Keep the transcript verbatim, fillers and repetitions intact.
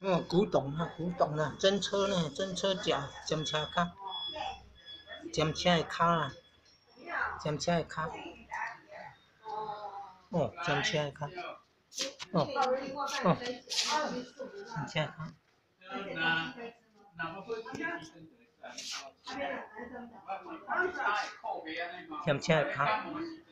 哦，古董啊，古董啊，真车呢，真车假，检车卡，检车的卡啊，检车的卡，哦，检车的卡，哦，哦，检车的卡，检车的卡。